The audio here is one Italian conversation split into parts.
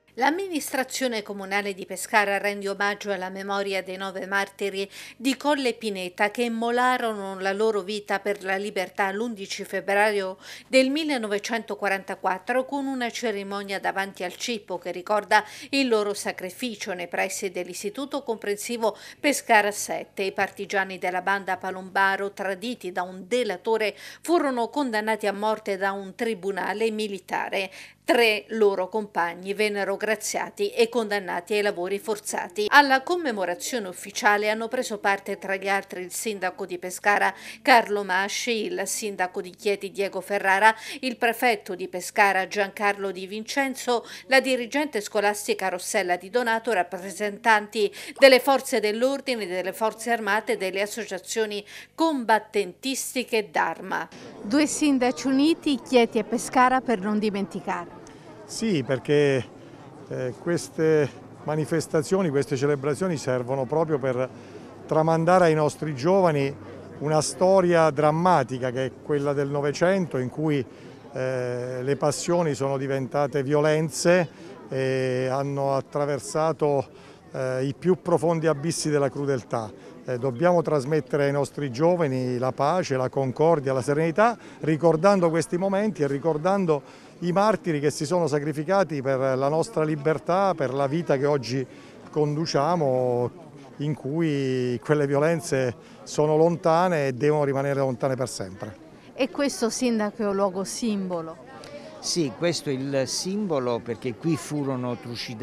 L'amministrazione comunale di Pescara rende omaggio alla memoria dei 9 martiri di Colle Pineta che immolarono la loro vita per la libertà l'11 febbraio del 1944 con una cerimonia davanti al Cippo che ricorda il loro sacrificio nei pressi dell'Istituto Comprensivo Pescara 7. I partigiani della banda Palombaro, traditi da un delatore, furono condannati a morte da un tribunale militare. 3 loro compagni vennero graziati e condannati ai lavori forzati. Alla commemorazione ufficiale hanno preso parte tra gli altri il sindaco di Pescara Carlo Masci, il sindaco di Chieti Diego Ferrara, il prefetto di Pescara Giancarlo Di Vincenzo, la dirigente scolastica Rossella Di Donato, rappresentanti delle forze dell'ordine, delle forze armate e delle associazioni combattentistiche d'Arma. Due sindaci uniti, Chieti e Pescara, per non dimenticare. Sì, perché queste manifestazioni, queste celebrazioni servono proprio per tramandare ai nostri giovani una storia drammatica che è quella del Novecento, in cui le passioni sono diventate violenze e hanno attraversato i più profondi abissi della crudeltà. Dobbiamo trasmettere ai nostri giovani la pace, la concordia, la serenità, ricordando questi momenti e ricordando i martiri che si sono sacrificati per la nostra libertà, per la vita che oggi conduciamo, in cui quelle violenze sono lontane e devono rimanere lontane per sempre. E questo, sindaco, è un luogo simbolo. Sì, questo è il simbolo perché qui furono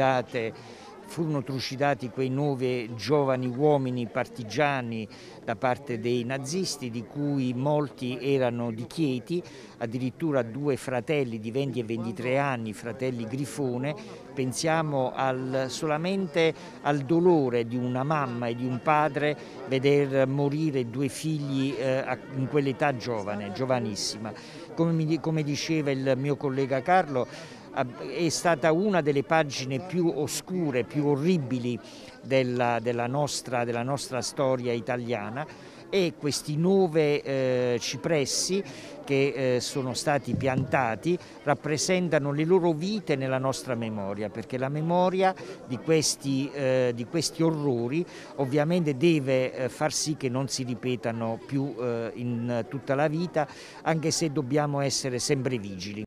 trucidati quei 9 giovani uomini partigiani da parte dei nazisti, di cui molti erano di Chieti, addirittura 2 fratelli di 20 e 23 anni, fratelli Grifone. Pensiamo solamente al dolore di una mamma e di un padre veder morire 2 figli in quell'età giovanissima. Come diceva il mio collega Carlo, è stata una delle pagine più oscure, più orribili della nostra storia italiana, e questi 9 cipressi che sono stati piantati rappresentano le loro vite nella nostra memoria, perché la memoria di questi orrori ovviamente deve far sì che non si ripetano più in tutta la vita, anche se dobbiamo essere sempre vigili.